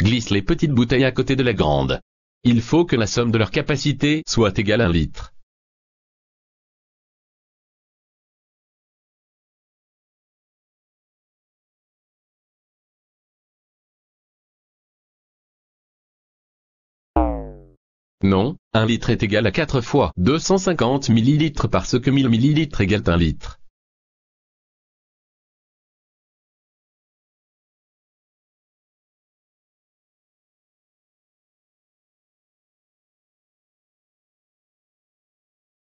glisse les petites bouteilles à côté de la grande. Il faut que la somme de leur capacité soit égale à 1 litre. Non, 1 litre est égal à 4 fois 250 ml parce que 1000 ml égale 1 litre.